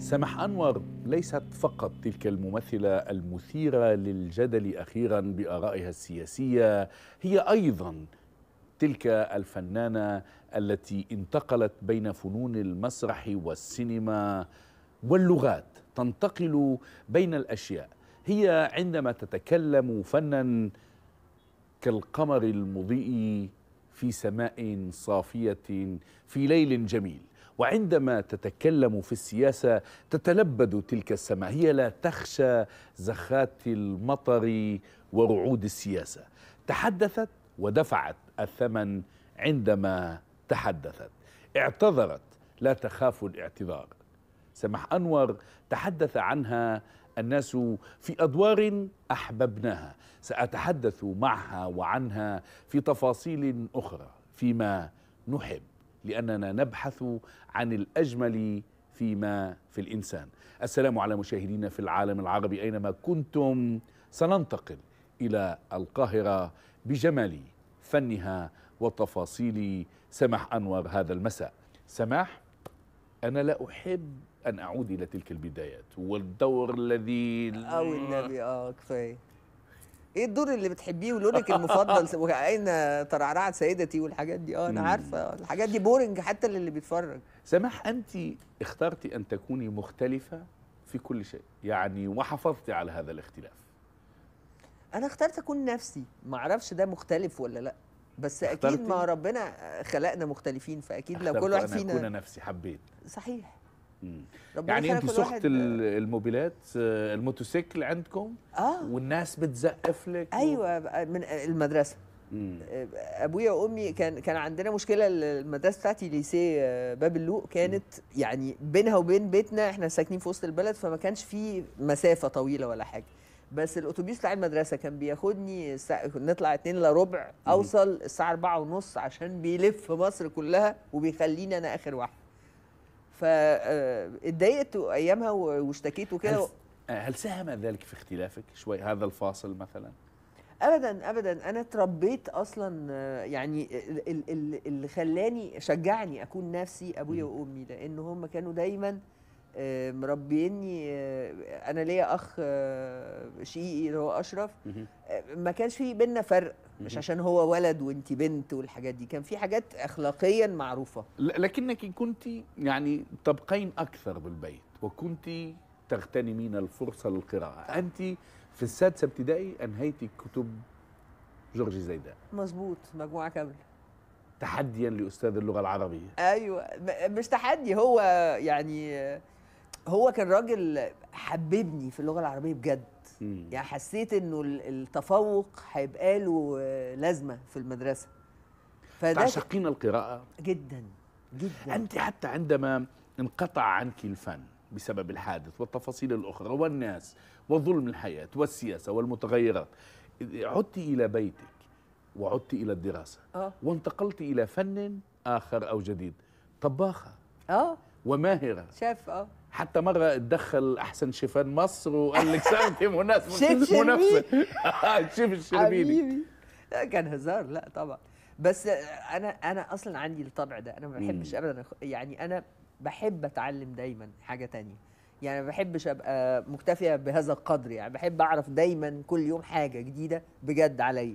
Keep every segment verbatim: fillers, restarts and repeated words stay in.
سماح أنور ليست فقط تلك الممثلة المثيرة للجدل أخيرا بآرائها السياسية، هي أيضا تلك الفنانة التي انتقلت بين فنون المسرح والسينما واللغات، تنتقل بين الأشياء. هي عندما تتكلم فنا كالقمر المضيء في سماء صافية في ليل جميل، وعندما تتكلم في السياسة تتلبد تلك السماء. هي لا تخشى زخات المطر ورعود السياسة. تحدثت ودفعت الثمن عندما تحدثت، اعتذرت لا تخاف الاعتذار. سماح أنور تحدث عنها الناس في أدوار أحببناها، سأتحدث معها وعنها في تفاصيل أخرى فيما نحب، لأننا نبحث عن الأجمل فيما في الإنسان. السلام على مشاهدينا في العالم العربي أينما كنتم. سننتقل إلى القاهرة بجمال فنها وتفاصيل سماح أنور هذا المساء. سماح، أنا لا أحب أن أعود إلى تلك البدايات والدور الذي أو النبي اه كفايه. ايه الدور اللي بتحبيه ولونك المفضل واين ترعرعت سيدتي والحاجات دي؟ اه انا عارفه الحاجات دي بورنج حتى للي بيتفرج. سماح، أنت اخترت أن تكوني مختلفة في كل شيء يعني، وحافظتي على هذا الاختلاف. انا اخترت اكون نفسي، ما اعرفش ده مختلف ولا لا، بس اكيد ما ربنا خلقنا مختلفين، فاكيد لو كل واحد فينا اكون نفسي حبيت. صحيح. يعني انت سخت الموبيلات الموتوسيكل عندكم اه والناس بتزقف لك ايوه و... من المدرسه. مم. ابويا وامي كان كان عندنا مشكله، المدرسه بتاعتي ليسيه باب اللوق كانت مم. يعني بينها وبين بيتنا، احنا ساكنين في وسط البلد، فما كانش في مسافه طويله ولا حاجه، بس الاتوبيس بتاع المدرسه كان بياخدني الساعة نطلع اتنين الا ربع اوصل الساعه اربعة ونص، عشان بيلف مصر كلها وبيخليني انا اخر واحد. فاتضايقت ايامها واشتكيت وكده. هل, هل ساهم ذلك في اختلافك شوي هذا الفاصل مثلا؟ ابدا ابدا، انا اتربيت اصلا يعني اللي خلاني شجعني اكون نفسي ابويا وامي، لان هم كانوا دايما مربيني. انا ليا اخ شقيقي اللي هو اشرف، ما كانش في بينا فرق، مش عشان هو ولد وانت بنت والحاجات دي، كان في حاجات اخلاقيا معروفه. لكنك كنت يعني تبقين اكثر بالبيت وكنت تغتنمين الفرصه للقراءه. انت في السادسه ابتدائي انهيتي كتب جورجي زيدان. مظبوط، مجموعه كامله تحديا لاستاذ اللغه العربيه. ايوه مش تحدي، هو يعني هو كان راجل حببني في اللغه العربيه بجد. مم. يعني حسيت انه التفوق هيبقى له لازمه في المدرسه. تعشقين القراءه جدا جدا. انت حتى عندما انقطع عنك الفن بسبب الحادث والتفاصيل الاخرى والناس وظلم الحياه والسياسه والمتغيرات، عدت الى بيتك وعدت الى الدراسه أوه. وانتقلت الى فن اخر او جديد، طباخه اه وماهره شيف. اه حتى مره اتدخل احسن شيفان مصر وقال لك سانتي مناسبه منافسه الشيف الشربيني. لا كان هزار، لا طبعا، بس انا انا اصلا عندي الطبع ده، انا ما بحبش ابدا يعني، انا بحب اتعلم دايما حاجه تانية، يعني ما بحبش ابقى مكتفيه بهذا القدر، يعني بحب اعرف دايما كل يوم حاجه جديده بجد عليا.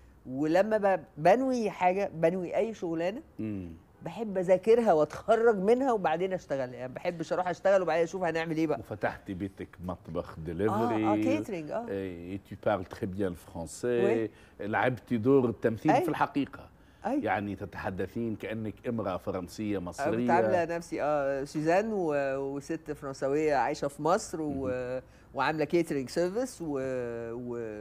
ولما بنوي حاجه، بنوي اي شغلانه، بحب اذاكرها واتخرج منها وبعدين اشتغل، يعني ما بحبش اروح اشتغل وبعدين اشوف هنعمل ايه بقى. وفتحتي بيتك مطبخ دليفري. اه اه كيترينج. اه اي تو بارل تري بيان الفرنسي، لعبتي دور التمثيل. أي. في الحقيقه أي. يعني تتحدثين كانك امراه فرنسيه مصريه. كنت عامله نفسي اه سوزان وست فرنسويه عايشه في مصر و... وعامله كيترينج سيرفيس و... و...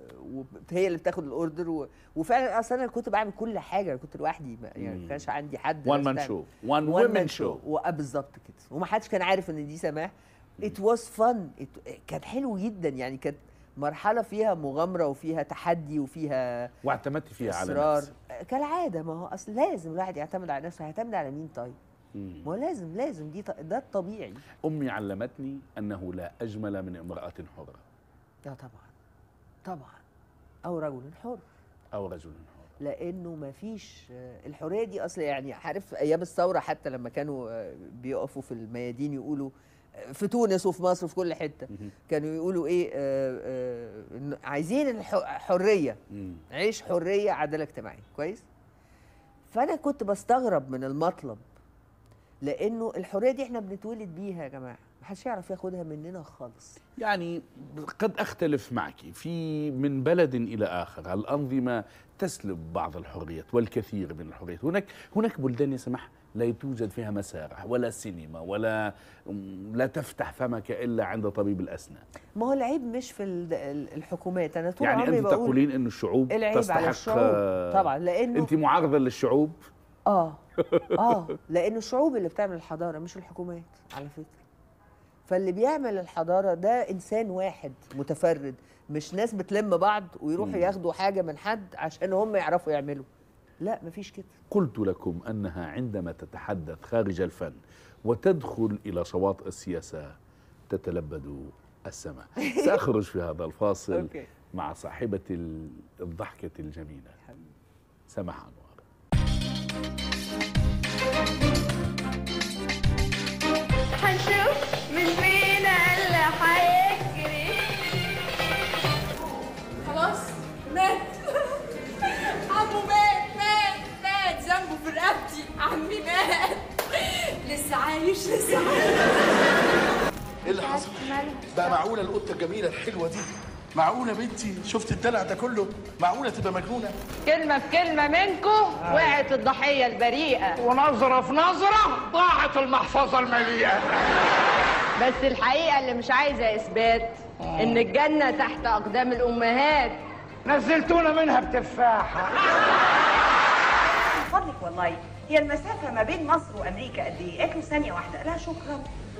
وهي اللي بتاخد الاوردر و... وفعلا اصلا انا كنت بعمل كل حاجه، انا كنت لوحدي يعني ما كانش عندي حد. وان مان شو، وان وومن شو، بالظبط كده، وما حدش كان عارف ان دي سماح. ات واز فن، كان حلو جدا يعني، كانت مرحله فيها مغامره وفيها تحدي وفيها واعتمدت فيها إصرار. على نفسك كالعاده، ما هو اصل لازم الواحد يعتمد على نفسه، هيعتمد على مين طيب؟ ما هو لازم لازم دي ده الطبيعي. امي علمتني انه لا اجمل من امراه حره. اه طبعا طبعا، او رجل حر او رجل حر، لانه ما فيش الحريه دي اصلا. يعني عارف ايام الثوره حتى لما كانوا بيقفوا في الميادين يقولوا في تونس وفي مصر وفي كل حته كانوا يقولوا ايه آه آه عايزين الحريه، عيش حريه عداله اجتماعيه. كويس. فانا كنت بستغرب من المطلب، لانه الحريه دي احنا بنتولد بيها يا جماعه، محدش يعرف ياخدها مننا خالص. يعني قد أختلف معك في من بلد إلى آخر الأنظمة تسلب بعض الحريات والكثير من الحريات. هناك هناك بلدان يا سماح لا توجد فيها مسارح ولا سينما ولا لا تفتح فمك إلا عند طبيب الأسنان. ما هو العيب مش في الحكومات. أنا طول يعني عمري أنت بقول تقولين إنه الشعوب العيب تستحق على الشعوب طبعا، لأنه أنت معارضة للشعوب. آه آه لأنه الشعوب اللي بتعمل الحضارة مش الحكومات على فكرة. فاللي بيعمل الحضارة ده إنسان واحد متفرد، مش ناس بتلم بعض ويروحوا ياخدوا حاجة من حد عشان هم يعرفوا يعملوا. لا مفيش كده. قلت لكم أنها عندما تتحدث خارج الفن وتدخل إلى شواطئ السياسة تتلبد السماء. سأخرج في هذا الفاصل مع صاحبة الضحكة الجميلة سماح أنور. هنشوف من فينا اللي هيجري. خلاص مات عمو، مات مات مات ذنبه في رقبتي. عمي مات، لسه عايش لسه عايش. ايه اللي حصل؟ بقى معقوله القطه الجميله الحلوه دي؟ معقوله بنتي شفت الدلع ده كله؟ معقوله تبقى مجنونه؟ كلمه بكلمه منكم وقعت الضحيه البريئه، ونظره في نظره ضاعت المحفظه المليئه. بس الحقيقه اللي مش عايزه اثبات ان الجنه تحت اقدام الامهات. نزلتونا منها بتفاحه. من فضلك والله، هي المسافه ما بين مصر وامريكا قد ايه؟ اكلوا ثانيه واحده. لا شكرا.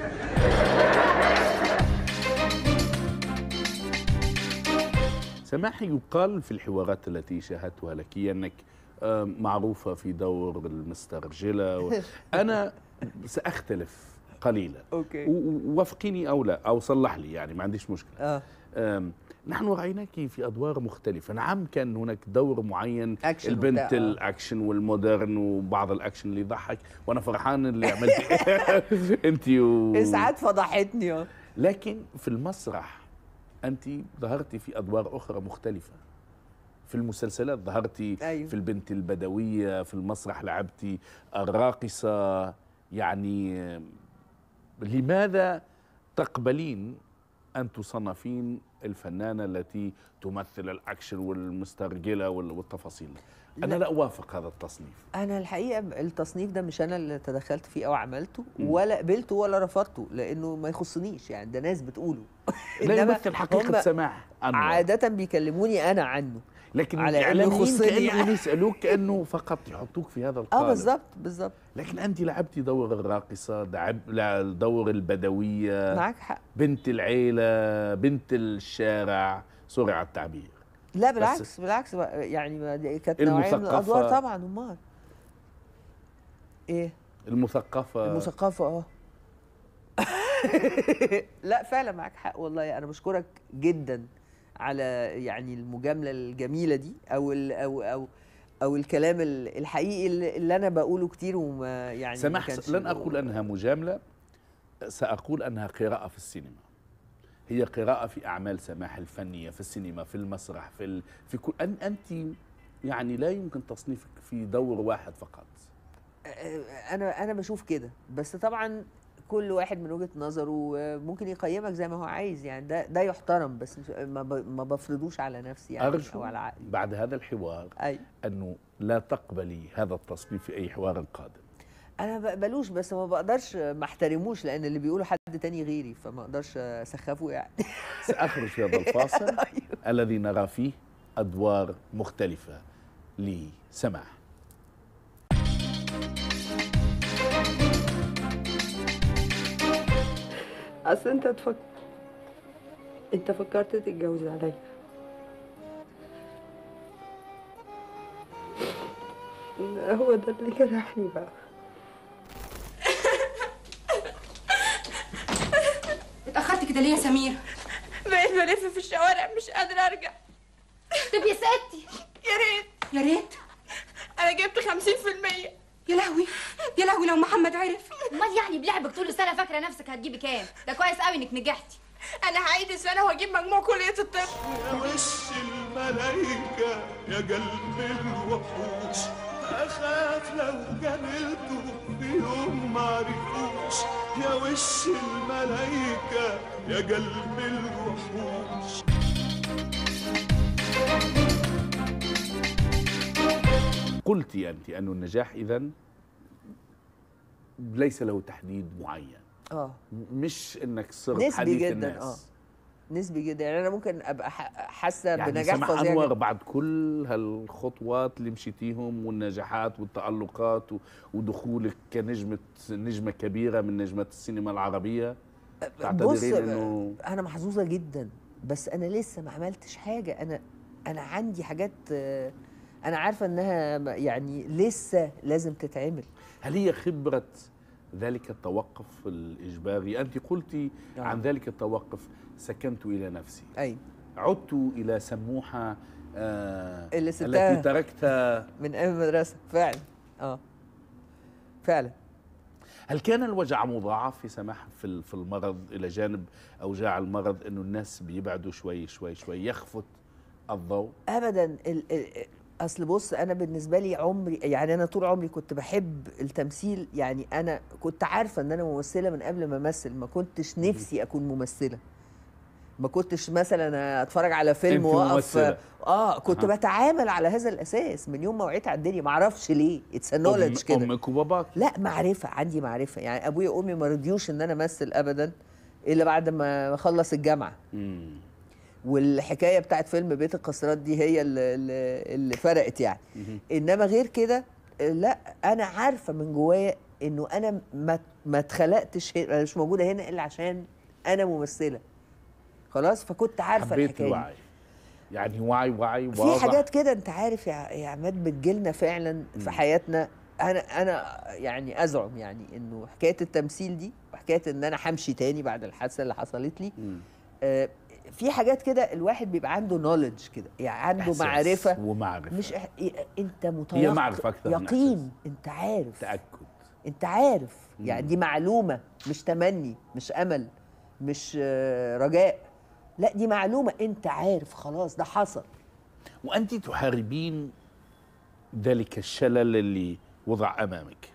سماح، يقال في الحوارات التي شاهدتها لك أنك معروفة في دور المسترجلة و... أنا سأختلف قليلا. أوكي. ووافقيني أو لا أو صلح لي، يعني ما عنديش مشكلة. آه. نحن رأيناك في أدوار مختلفة. نعم كان هناك دور معين، البنت الأكشن والمودرن وبعض الأكشن اللي يضحك، وأنا فرحان اللي عملت أنت و... ساعات فضحتني. لكن في المسرح أنت ظهرتي في أدوار أخرى مختلفة. في المسلسلات ظهرتي أيوه. في البنت البدوية، في المسرح لعبتي الراقصة. يعني لماذا تقبلين أن تصنفين الفنانة التي تمثل الأكشن والمسترجلة والتفاصيل؟ أنا لا, لا أوافق هذا التصنيف. أنا الحقيقة التصنيف ده مش أنا اللي تدخلت فيه أو عملته ولا قبلته ولا رفضته، لأنه ما يخصنيش. يعني ده ناس بتقوله. لا يمثل حقيقة سماح أنور. عادة بيكلموني أنا عنه، لكن الإعلاميين كأنه يسألوك كأنه فقط يحطوك في هذا القالب. اه بالظبط بالظبط. لكن أنت لعبتي دور الراقصة، دور البدوية، معك حق، بنت العيلة، بنت الشارع، سوري على التعبير. لا بالعكس بالعكس، يعني كانت نوعية من الأدوار طبعا. أمال إيه؟ المثقفة. المثقفة اه لا فعلا معك حق والله. أنا بشكرك جدا على يعني المجاملة الجميلة دي، أو ال أو أو أو الكلام الحقيقي اللي أنا بقوله كتير وما يعني سماح، لن أقول أنها مجاملة، سأقول أنها قراءة في السينما. هي قراءة في أعمال سماح الفنية، في السينما، في المسرح، في ال... في كل أن أنت يعني لا يمكن تصنيفك في دور واحد فقط. أنا أنا بشوف كده، بس طبعا كل واحد من وجهة نظره ممكن يقيمك زي ما هو عايز. يعني ده ده يحترم، بس ما ما بفرضوش على نفسي يعني أرجو أو على عقلي بعد هذا الحوار أي. أنه لا تقبلي هذا التصنيف في أي حوار قادم. انا بقبلوش، بس ما بقدرش ما احترموش، لان اللي بيقوله حد تاني غيري، فما اقدرش اسخفه يعني. ساخرج في هذا الفاصل الذي نرى فيه ادوار مختلفه لسماح. اصل انت تفكر انت فكرت تتجوز عليا. هو ده اللي جرحني بقى. اتأخرت كده ليه يا سمير؟ بقيت بلف في الشوارع مش قادرة أرجع. طب يا ستي يا ريت يا ريت. أنا جبت خمسين في المية. يا لهوي يا لهوي لو محمد عرف. امال يعني بلعبك طول السنه فاكره نفسك هتجيبي كام؟ ده كويس قوي انك نجحتي. انا هعيد السنه واجيب مجموع كليه الطب. يا وش الملايكه يا قلب الوحوش، اخاف لو قابلته في يوم ما عرفوش. يا وش الملايكه يا قلب الوحوش. قلت أنت أن النجاح إذن ليس له تحديد معين. اه مش انك صرت نسبي حديث جدا الناس. اه نسبي جدا. يعني انا ممكن ابقى حاسه يعني بنجاح سماح فظيع انور جدا. بعد كل هالخطوات اللي مشيتيهم والنجاحات والتألقات ودخولك كنجمة نجمة كبيرة من نجمات السينما العربية، بص تعتبرين انه انا محظوظه جدا، بس انا لسه ما عملتش حاجه. انا انا عندي حاجات انا عارفه انها يعني لسه لازم تتعمل. هل هي خبرة ذلك التوقف الإجباري؟ أنت قلتي آه. عن ذلك التوقف سكنت إلى نفسي. أي عدت إلى سموحة آه اللي سبتها التي تركتها من أيام المدرسة فعلا. آه فعلا. هل كان الوجع مضاعف في سماح في في المرض إلى جانب أوجاع المرض إنه الناس بيبعدوا شوي شوي شوي يخفت الضوء؟ أبدا. ال ال اصل بص انا بالنسبه لي عمري يعني انا طول عمري كنت بحب التمثيل. يعني انا كنت عارفه ان انا ممثله من قبل ما امثل، ما كنتش نفسي اكون ممثله. ما كنتش مثلا اتفرج على فيلم واقف اه كنت أه. بتعامل على هذا الاساس من يوم ما وعيت على الدنيا. ما اعرفش ليه، اتس نوليدج كده. امك وباباك؟ لا معرفه، عندي معرفه. يعني ابويا وامي ما رضيوش ان انا امثل ابدا الا بعد ما اخلص الجامعه. امم والحكايه بتاعت فيلم بيت القصرات دي هي اللي, اللي فرقت يعني. انما غير كده لا، انا عارفه من جوايا انه انا ما ما اتخلقتش، انا مش موجوده هنا الا عشان انا ممثله خلاص. فكنت عارفه حبيت الحكايه الوعي. يعني وعي وعي في واضح. حاجات كده انت عارف يا يا عماد بتجيلنا فعلا في حياتنا. انا انا يعني ازعم يعني انه حكايه التمثيل دي وحكايه ان انا همشي تاني بعد الحادثه اللي حصلت لي آه في حاجات كده الواحد بيبقى عنده نوليدج كده، يعني عنده معرفه ومعرفه. مش إح... انت متيقن، هي معرفه اكثر يقين. انت عارف، تاكد، انت عارف. مم. يعني دي معلومه، مش تمني، مش امل، مش رجاء. لا دي معلومه، انت عارف خلاص ده حصل. وانت تحاربين ذلك الشلل اللي وضع امامك.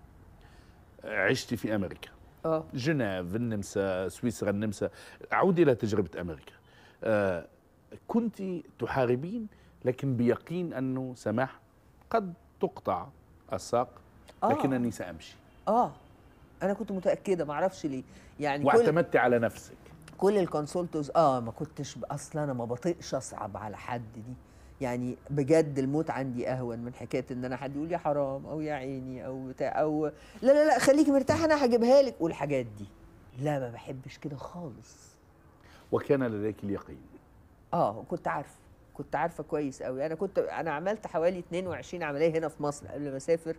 عشت في امريكا، اه جنيف، النمسا، سويسرا، النمسا. عودي الى تجربه امريكا. آه كنت تحاربين لكن بيقين انه سماح قد تقطع الساق لكنني آه. سامشي. اه انا كنت متاكده، ما اعرفش ليه يعني. واعتمدت على نفسك. كل الكونسولتوز اه ما كنتش اصلا، انا ما بطيقش اصعب على حد دي. يعني بجد الموت عندي اهون من حكايه ان انا حد يقول يا حرام او يا عيني او بتاع او لا لا لا خليكي مرتاحه انا هجيبها لك والحاجات دي. لا ما بحبش كده خالص. وكان لديك اليقين؟ اه كنت عارفه، كنت عارفه كويس قوي. انا كنت انا عملت حوالي اتنين وعشرين عمليه هنا في مصر قبل ما اسافر،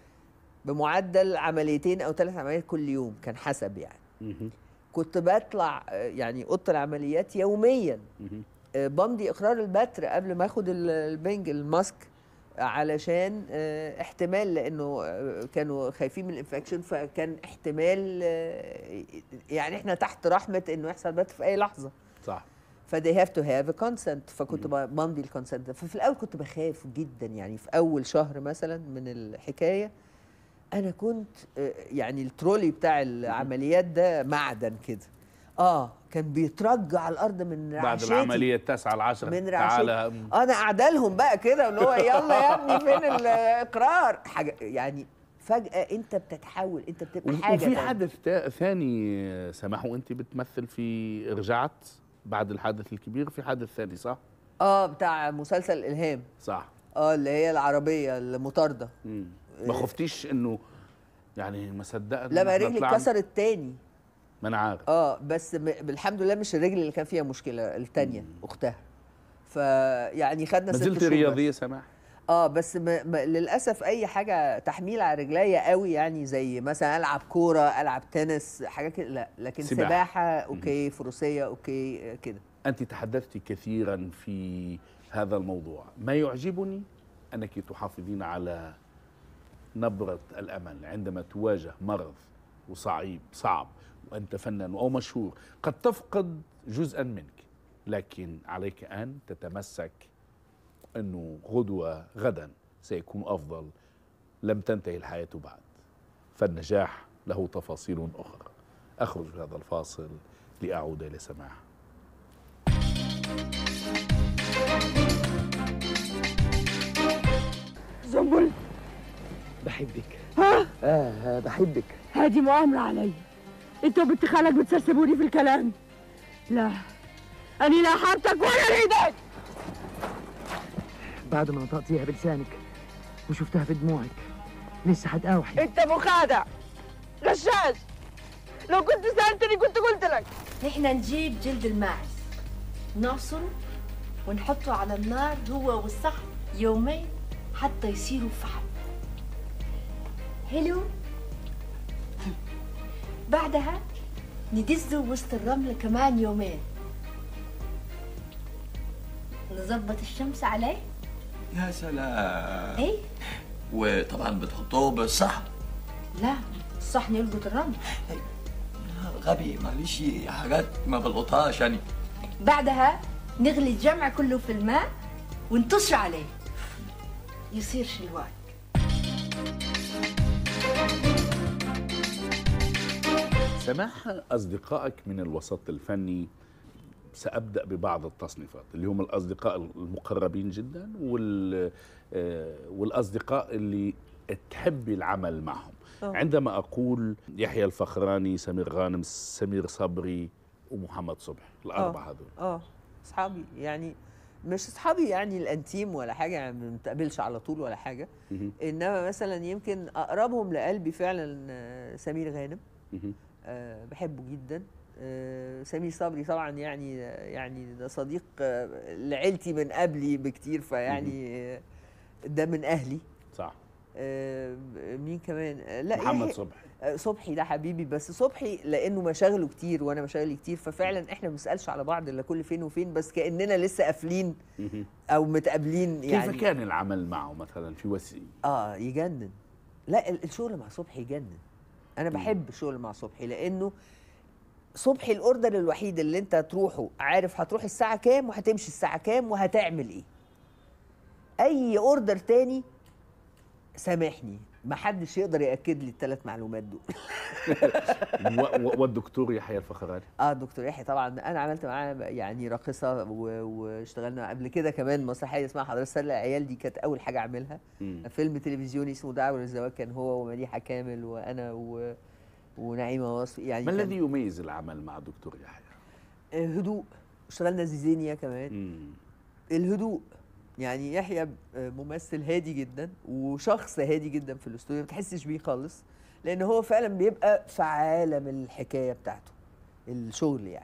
بمعدل عمليتين او ثلاث عمليات كل يوم كان حسب يعني. كنت بطلع يعني اوضه العمليات يوميا، بمضي اقرار البتر قبل ما اخد البنج الماسك علشان احتمال، لانه كانوا خايفين من الانفكشن، فكان احتمال يعني احنا تحت رحمه انه يحصل بتر في اي لحظه. صح. فدي هاف تو هاف كونسنت، فكنت بمضي الكونسنت. ففي الاول كنت بخاف جدا يعني. في اول شهر مثلا من الحكايه انا كنت يعني الترولي بتاع العمليات ده معدن كده، اه كان بيترجع على الارض من رعشتي بعد العمليه التاسعه العشره. من تعالى انا قاعده لهم بقى كده اللي هو يلا يا ابني فين الاقرار حاجه يعني. فجاه انت بتتحول، انت بتبقى حاجه. وفي حدث ثاني سماح وانت بتمثل في رجعت بعد الحادث الكبير، في حدث ثاني صح؟ اه بتاع مسلسل الالهام. صح. اه اللي هي العربيه المطارده. امم ما خفتيش انه يعني ما صدقت؟ لا ما رجلي اتكسرت تاني. ما انا عارف. اه بس الحمد لله مش الرجل اللي كان فيها مشكله، الثانيه اختها. فيعني خدنا ست شهور. ما زلت رياضيه سماح؟ اه بس م... م... للاسف اي حاجه تحميل على رجليا قوي يعني، زي مثلا العب كوره، العب تنس، حاجات كده لا. لكن سباحه, سباحة اوكي، مم. فروسيه اوكي كده. انت تحدثتي كثيرا في هذا الموضوع. ما يعجبني انك تحافظين على نبرة الأمل عندما تواجه مرض وصعيب صعب، وأنت فنان أو مشهور قد تفقد جزءا منك، لكن عليك أن تتمسك أنه غدوة غدا سيكون أفضل، لم تنتهي الحياة بعد، فالنجاح له تفاصيل أخرى. أخرج هذا الفاصل لأعود إلى سماح. زنبل بحبك. ها؟ آه بحبك. هذه مؤامرة علي. انت وبنت خالك بتسرسبوني في الكلام. لا أنا لا حارتك ولا ريدك. بعد ما نطقتيها بلسانك وشفتها في دموعك لسه هتقاوحي. انت مخادع غشاش. لو كنت سألتني كنت قلت لك. نحن نجيب جلد الماعز نعصره ونحطه على النار هو والصحن يومين حتى يصيروا فحم. حلو. بعدها ندزه وسط الرمل كمان يومين. نظبط الشمس عليه. يا سلام. ايه. وطبعا بتحطوه بالصحن. لا الصحن يلقط الرمل. غبي معلش حاجات ما بلقطهاش يعني. بعدها نغلي الجمع كله في الماء ونطش عليه يصير شلوان. سماح أصدقائك من الوسط الفني، سأبدأ ببعض التصنيفات اللي هم الأصدقاء المقربين جدا وال والأصدقاء اللي تحبي العمل معهم. أوه. عندما أقول يحيى الفخراني، سمير غانم، سمير صبري ومحمد صبحي، الأربعة هذول. اه أصحابي يعني، مش أصحابي يعني الأنتيم ولا حاجة، يعني ما بنتقابلش على طول ولا حاجة. إنما مثلا يمكن أقربهم لقلبي فعلا سمير غانم. أه بحبه جدا. أه سمير صبري طبعا يعني يعني ده صديق أه لعيلتي من قبلي بكتير، فيعني أه ده من اهلي. صح. أه مين كمان؟ أه لا محمد صبحي. أه صبحي ده حبيبي، بس صبحي لانه مشاغله كتير وانا مشاغلي كتير، ففعلا احنا ما بنسالش على بعض الا كل فين وفين، بس كاننا لسه قافلين او متقابلين يعني. كيف كان العمل معه مثلا في وسيم؟ اه يجنن. لا الشغل مع صبحي يجنن. انا بحب الشغل مع صبحي لانه صبحي الاوردر الوحيد اللي انت تروحه عارف هتروح الساعه كام وهتمشي الساعه كام وهتعمل ايه. اي اوردر تاني سامحني ما حدش يقدر ياكد لي الثلاث معلومات دول. والدكتور يحيى الفخراني. اه الدكتور يحيى طبعا انا عملت معاه يعني راقصه واشتغلنا قبل كده كمان مسرحيه اسمها حضرتك سر العيال، دي كانت اول حاجه اعملها. مم. فيلم تلفزيوني اسمه دعوه للزواج، كان هو ومديحه كامل وانا و... ونعيمه وصفي يعني. ما الذي يميز العمل مع الدكتور يحيى؟ هدوء. اشتغلنا زيزينيا كمان. مم. الهدوء يعني يحيى ممثل هادي جدا وشخص هادي جدا في الاستوديو، ما تحسش بيه خالص لان هو فعلا بيبقى في عالم الحكايه بتاعته الشغل يعني.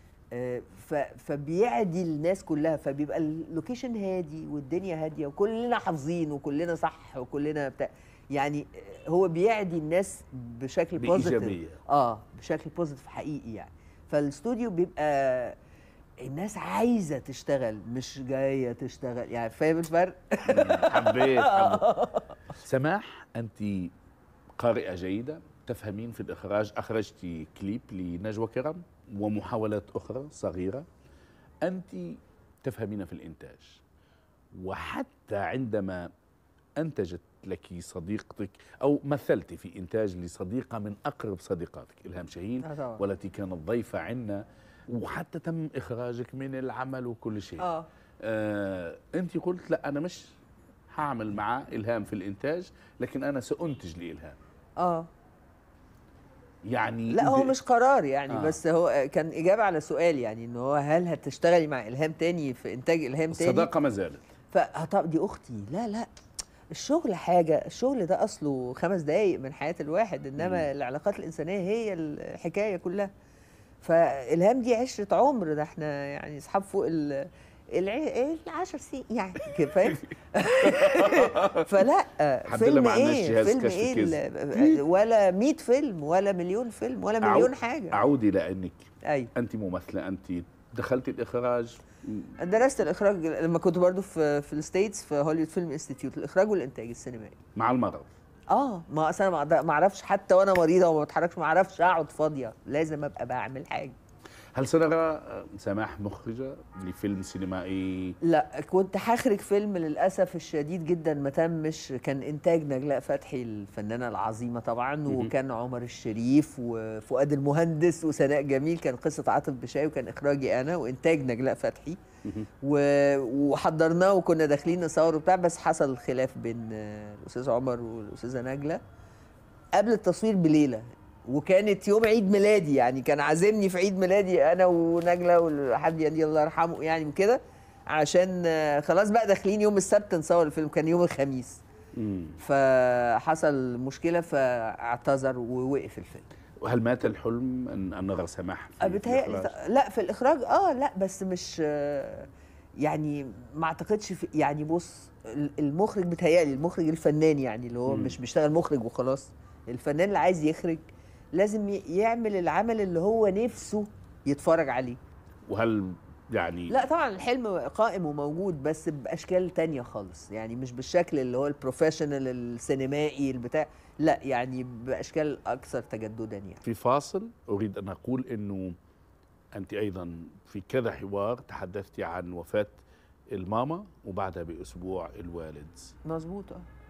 فبيعدي الناس كلها، فبيبقى اللوكيشن هادي والدنيا هاديه وكلنا حافظين وكلنا صح وكلنا بتاع يعني. هو بيعدي الناس بشكل بوزيتيف. اه بشكل بوزيتيف حقيقي يعني. فالاستوديو بيبقى الناس عايزه تشتغل مش جايه تشتغل يعني. فاهم الفرق؟ حبيت حبيت. سماح انت قارئه جيده، تفهمين في الاخراج، اخرجتي كليب لنجوى كرم ومحاولات اخرى صغيره. انت تفهمين في الانتاج، وحتى عندما انتجت لك صديقتك او مثلتي في انتاج لصديقه من اقرب صديقاتك الهام شاهين، والتي كانت ضيفه عنا، وحتى تم اخراجك من العمل وكل شيء. اه, آه انت قلت لا انا مش هعمل مع الهام في الانتاج، لكن انا سانتج لالهام. اه يعني لا هو مش قرار يعني. آه. بس هو كان اجابه على سؤال يعني انه هو هل هتشتغلي مع الهام تاني في انتاج الهام تاني؟ الصداقه ما زالت. فطب دي اختي. لا لا الشغل حاجه، الشغل ده اصله خمس دقايق من حياه الواحد، انما م. العلاقات الانسانيه هي الحكايه كلها. فالهام دي عشره عمر، ده احنا يعني اصحاب فوق ال العشر سنين يعني فاهم. فلا فيلم ايه فيلم ايه ولا مية فيلم ولا مليون فيلم ولا مليون حاجه. اعود الى انك أيوة. انت ممثله، انت دخلتي الاخراج. درست الاخراج لما كنت برضو في في الستيتس في هوليوود فيلم انستيتيوت، الاخراج والانتاج السينمائي. مع المرض اه ما اصل انا ما اعرفش حتى وانا مريضه وما بتحركش، ما اعرفش اقعد فاضيه، لازم ابقى بعمل حاجه. هل سنرى سماح مخرجة لفيلم سينمائي؟ لا، كنت هخرج فيلم للأسف الشديد جدا ما تمش، كان إنتاج نجلاء فتحي الفنانة العظيمة طبعا، وكان عمر الشريف وفؤاد المهندس وسناء جميل، كان قصة عاطف بشاي، وكان إخراجي أنا وإنتاج نجلاء فتحي، وحضرناه وكنا داخلين نصور وبتاع، بس حصل خلاف بين الأستاذ عمر والأستاذة نجلة قبل التصوير بليلة، وكانت يوم عيد ميلادي، يعني كان عازمني في عيد ميلادي انا ونجله والحاج يعني الله يرحمه يعني وكده، عشان خلاص بقى داخلين يوم السبت نصور الفيلم، كان يوم الخميس. امم فحصل مشكله فاعتذر ووقف الفيلم. وهل مات الحلم ان ان نرى سماح في بتهيألي لا في الاخراج اه لا، بس مش يعني ما اعتقدش في، يعني بص المخرج بتهيألي المخرج الفنان يعني اللي هو مم. مش بيشتغل مخرج وخلاص، الفنان اللي عايز يخرج لازم يعمل العمل اللي هو نفسه يتفرج عليه. وهل يعني لا طبعا الحلم قائم وموجود بس باشكال تانية خالص، يعني مش بالشكل اللي هو البروفيشنال السينمائي البتاع، لا يعني باشكال اكثر تجددا. يعني في فاصل اريد ان اقول انه انت ايضا في كذا حوار تحدثتِ عن وفاة الماما وبعدها باسبوع الوالد. مظبوط.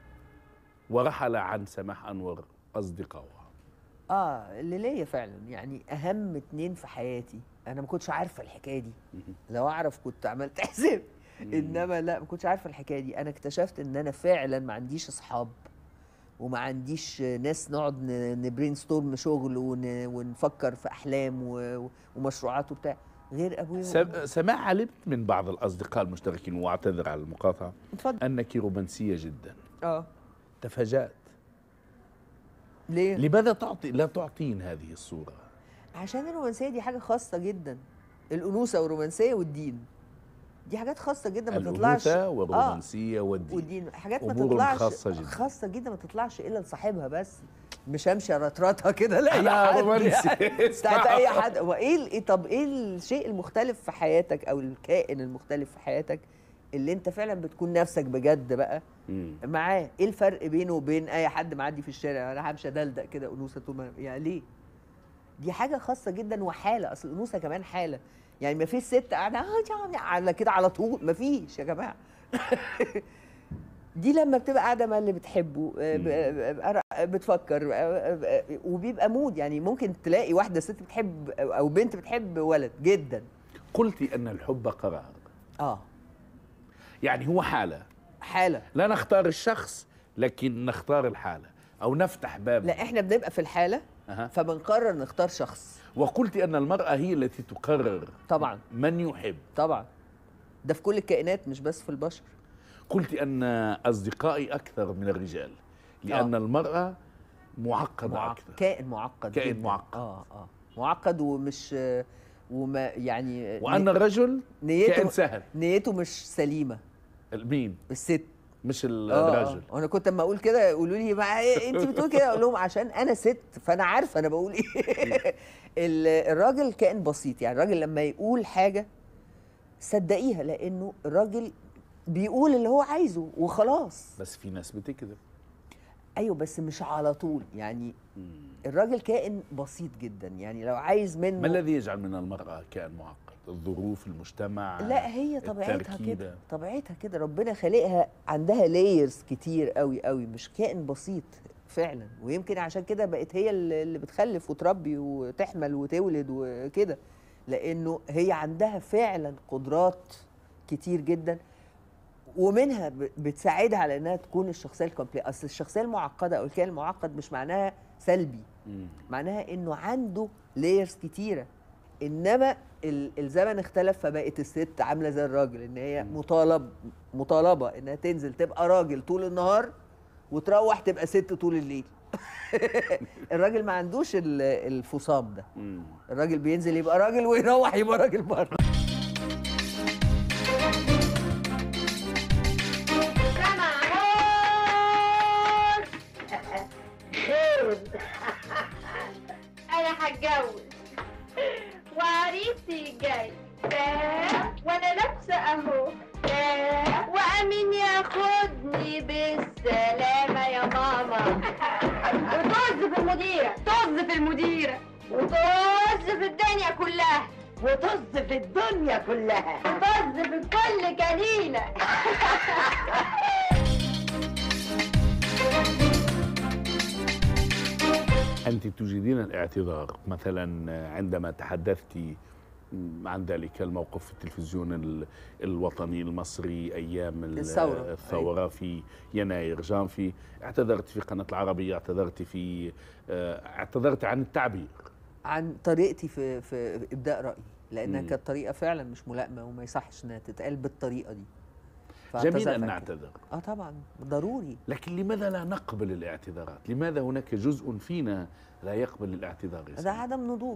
ورحل عن سماح انور اصدقائها. اه اللي ليا فعلا يعني اهم اتنين في حياتي، انا ما كنتش عارفه الحكايه دي، لو اعرف كنت عملت حساب، انما لا ما كنتش عارفه الحكايه دي. انا اكتشفت ان انا فعلا ما عنديش اصحاب وما عنديش ناس نقعد نبرين ستورم شغل ونفكر في احلام ومشروعات وبتاع غير ابويا. سماح علمت من بعض الاصدقاء المشتركين، واعتذر على المقاطعه، اتفضل، انك رومانسيه جدا. اه تفاجأت. ليه؟ لماذا تعطي لا تعطين هذه الصورة؟ عشان الرومانسية دي حاجة خاصة جدا، الأنوثة والرومانسية والدين دي حاجات خاصة جدا ما تطلعش. الأنوثة والرومانسية آه. والدين والدين حاجات ما تطلعش خاصة جدا خاصة جدا ما تطلعش إلا لصاحبها بس، مش همشي رطرطها كده لا أنا رومانسي بتاعت أي حد. وإيه طب إيه الشيء المختلف في حياتك أو الكائن المختلف في حياتك اللي انت فعلا بتكون نفسك بجد بقى مم. معاه؟ ايه الفرق بينه وبين اي حد معدي في الشارع؟ انا همشي ادلدق كده انوثه طول يعني ليه؟ دي حاجه خاصه جدا وحاله، اصل الانوثه كمان حاله، يعني ما فيش ست قاعده على كده على طول، ما فيش يا جماعه. دي لما بتبقى قاعده مع اللي بتحبه بتفكر وبيبقى مود، يعني ممكن تلاقي واحده ست بتحب او بنت بتحب ولد جدا. قلتي ان الحب قرار. اه يعني هو حالة حالة لا نختار الشخص لكن نختار الحالة أو نفتح باب. لا احنا بنبقى في الحالة أه. فبنقرر نختار شخص. وقلت أن المرأة هي التي تقرر طبعا من يحب. طبعا ده في كل الكائنات مش بس في البشر. قلت أن أصدقائي أكثر من الرجال لأن أوه. المرأة معقدة معق... أكثر. كائن معقد كائن جداً. معقد اه اه معقد ومش وما يعني وأن الرجل كائن سهل، نيته مش سليمة. مين؟ الست مش الراجل. اه انا كنت اما اقول كده يقولوا لي ما إيه انت بتقول كده، اقول لهم عشان انا ست فانا عارفه انا بقول ايه. الراجل كائن بسيط، يعني الراجل لما يقول حاجه صدقيها لانه الراجل بيقول اللي هو عايزه وخلاص. بس في ناس بتكذب. ايوه بس مش على طول، يعني مم. الراجل كائن بسيط جدا، يعني لو عايز منه. ما الذي يجعل من المرأة كائن معقد؟ الظروف، المجتمع؟ لا هي طبيعتها كده، طبيعتها كده، ربنا خالقها عندها لايرز كتير قوي قوي، مش كائن بسيط فعلا، ويمكن عشان كده بقت هي اللي بتخلف وتربي وتحمل وتولد وكده، لانه هي عندها فعلا قدرات كتير جدا ومنها بتساعدها على انها تكون الشخصيه الكومبليت. اصل الشخصيه المعقده او الكائن المعقد مش معناها سلبي، مم. معناها انه عنده لايرز كتيره، انما الزمن اختلف فبقت الست عامله زي الراجل، ان هي مطالب مطالبه انها تنزل تبقى راجل طول النهار وتروح تبقى ست طول الليل. الراجل ما عندوش الفصام ده، الراجل بينزل يبقى راجل ويروح يبقى راجل برضه. انا هتجوز وعريسي جاي وانا لابسه اهو، وامين ياخدني بس بالسلامة يا ماما. وطز في المديرة، طز في المديرة، وطز في الدنيا كلها، وطز في الدنيا كلها، وطز في كل كليلة. أنت تجيدين الاعتذار مثلا عندما تحدثت عن ذلك الموقف في التلفزيون الوطني المصري أيام الثورة, الثورة في يناير جانفي، اعتذرت في قناة العربية، اعتذرت في اعتذرت عن التعبير، عن طريقتي في في إبداء رأيي، لأنها مم. كانت طريقة فعلا مش ملائمة وما يصحش إنها تتقال بالطريقة دي. جميل أن نعتذر. اه طبعا ضروري. لكن لماذا لا نقبل الاعتذارات؟ لماذا هناك جزء فينا لا يقبل الاعتذار؟ ده عدم نضوج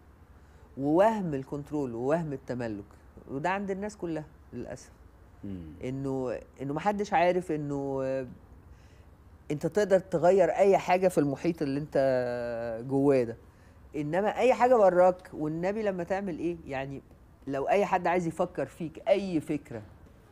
ووهم الكنترول ووهم التملك، وده عند الناس كلها للاسف. مم. انه انه ما حدش عارف انه انت تقدر تغير اي حاجه في المحيط اللي انت جواه ده، انما اي حاجه براك. والنبي لما تعمل ايه يعني، لو اي حد عايز يفكر فيك اي فكره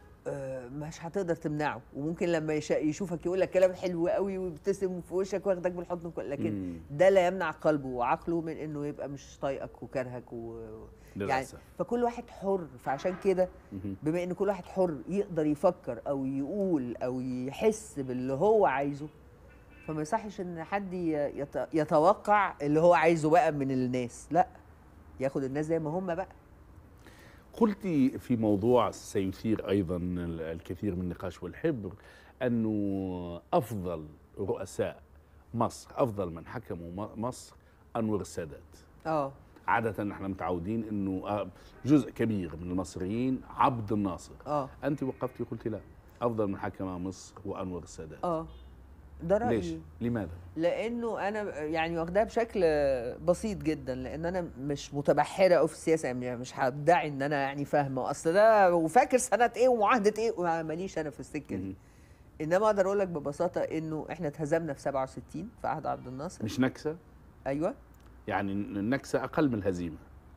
مش هتقدر تمنعه، وممكن لما يشوفك يقول لك كلام حلو قوي ويبتسم في وشك واخدك بالحضن، لكن مم. ده لا يمنع قلبه وعقله من انه يبقى مش طايقك وكرهك و... يعني فكل واحد حر. فعشان كده بما ان كل واحد حر يقدر يفكر او يقول او يحس باللي هو عايزه، فما يصحش ان حد يتوقع اللي هو عايزه بقى من الناس، لا، ياخد الناس زي ما هم بقى. قلت في موضوع سيثير أيضا الكثير من النقاش والحبر أنه أفضل رؤساء مصر، أفضل من حكموا مصر أنور السادات. اه عادة نحن متعودين أنه جزء كبير من المصريين عبد الناصر. اه أنت وقفتي قلت لا، أفضل من حكم مصر هو أنور السادات. اه ده رأيي. ليش؟ لماذا؟ لأنه أنا يعني واخداها بشكل بسيط جدا، لأن أنا مش متبحرة أوي في السياسة، يعني مش هدعي إن أنا يعني فاهمة أصل ده وفاكر سنة إيه ومعاهدة إيه، ماليش أنا في السكة دي. إنما أقدر أقول لك ببساطة إنه إحنا اتهزمنا في سبعة وستين في عهد عبد الناصر. مش نكسة؟ أيوه. يعني النكسة أقل من الهزيمة.